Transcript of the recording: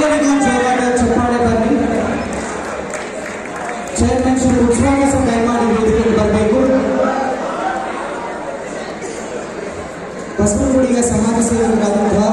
ಎಲ್ಲರಿಗೂ ಜೋರಾದ ಚಪ್ಪಾಳೆ ಬರಲಿ. ಚೇರ್ಮನ್ ಶ್ರೀ ಉತ್ಸವ ದಯಮಾಡಿ ವೇದಿಕೆಗೆ ಬರಬೇಕು. ಬಸವನಗುಡಿಯ ಸಮಾಜ ಸೇವಕರಾದಂತಹ